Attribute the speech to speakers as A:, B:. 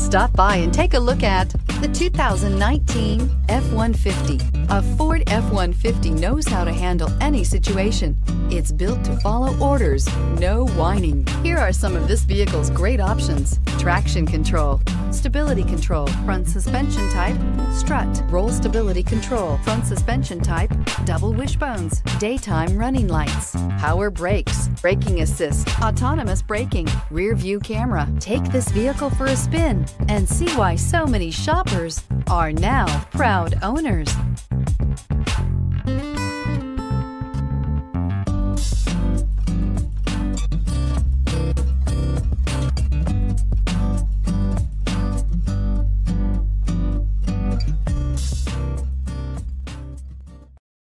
A: Stop by and take a look at the 2019 F-150. A Ford F-150 knows how to handle any situation. It's built to follow orders, no whining. Here are some of this vehicle's great options: traction control, stability control, front suspension type, strut, roll stability control, front suspension type, double wishbones, daytime running lights, power brakes, braking assist, autonomous braking, rear view camera. Take this vehicle for a spin and see why so many shoppers are now proud owners.